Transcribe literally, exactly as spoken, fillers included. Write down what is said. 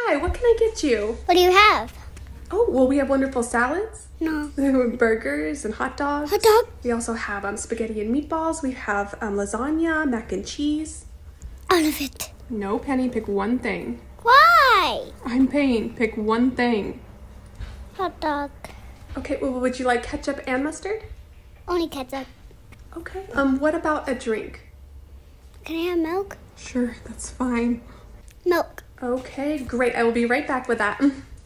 Hi, what can I get you? What do you have? Oh, well, we have wonderful salads. No. Burgers and hot dogs. Hot dog? We also have um, spaghetti and meatballs. We have um, lasagna, mac and cheese. All of it. No, Penny, pick one thing. Why? I'm paying. Pick one thing. Hot dog. Okay, well, would you like ketchup and mustard? Only ketchup. Okay. Um, what about a drink? Can I have milk? Sure, that's fine. Milk. Okay, great. I will be right back with that.